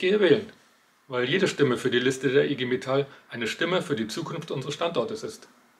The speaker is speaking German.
gehe wählen, weil jede Stimme für die Liste der IG Metall eine Stimme für die Zukunft unseres Standortes ist.